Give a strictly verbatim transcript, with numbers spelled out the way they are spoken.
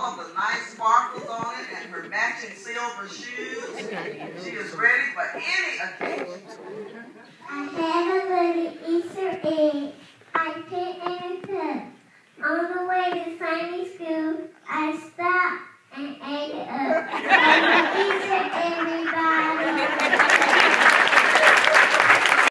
all of the nice sparkles on it and her matching silver shoes. She is ready for any occasion. I had a little Easter egg. I put in a cup. On the way to Sunday school, I stopped and ate it up. Happy Easter, everybody.